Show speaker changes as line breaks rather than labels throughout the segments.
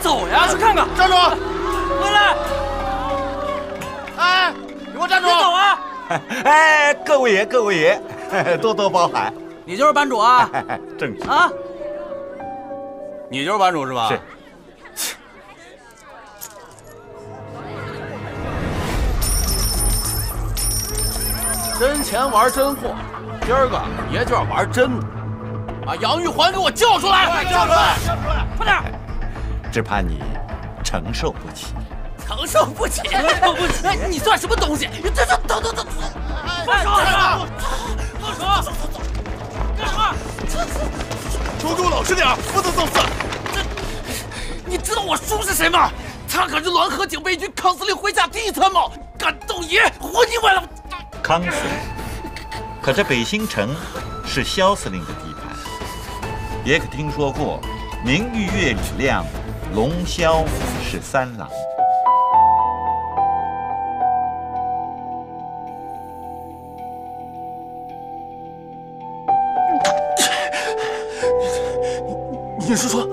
走呀！去看看。
站住！
回来！
哎，你给我站住！
别走啊！
哎，各位爷，多多包涵。
你就是班主啊？
正是
啊，
你就是班主是吧？
是。
真钱玩真货，今儿个爷就要玩真的。把杨玉环给我叫出来！叫出来！
快点！
只怕你承受不起。
承受不起！哎，你算什么东西？这走！放手！放手！干什么？
都给我老实点，不能造次。
你知道我叔是谁吗？他可是滦河警备军康司令麾下第一参谋，敢动爷，活腻歪了！
康司令，可这北新城是萧司令的地盘，也可听说过明玉月里亮，龙萧是三郎。
你是说？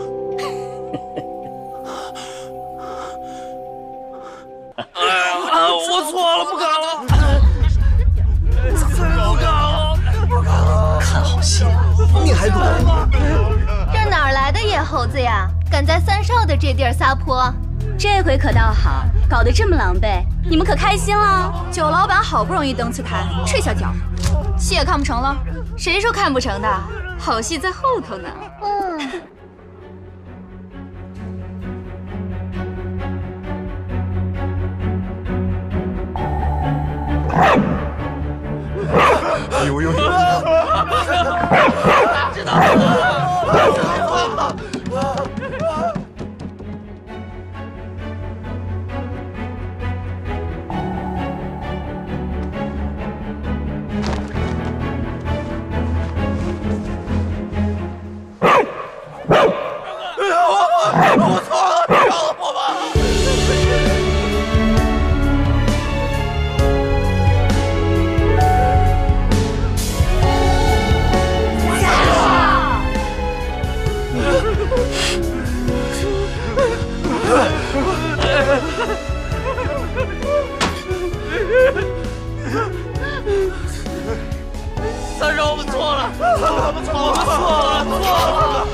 我错了，不敢了，不敢了。
看好戏，你还不懂？
这哪儿来的野猴子呀？敢在三少的这地儿撒泼？
这回可倒好，搞得这么狼狈，你们可开心了？酒老板好不容易登次台，睡下觉，戏也看不成了？谁说看不成的？好戏在后头呢。
呦！
知道了。
我错了，饶了我吧！
三少，我们错了，我们错了。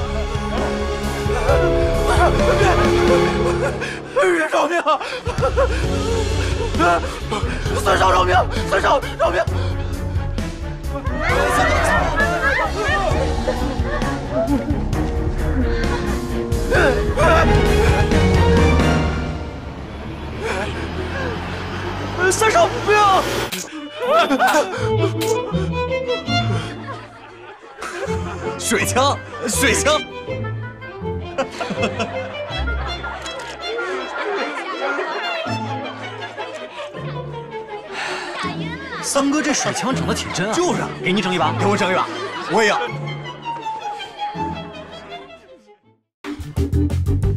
别饶命！三少饶命！三少饶命！三少不要！
水枪！三哥这水枪整得挺真啊！就是啊，给你整一把，给我整一把，我也要。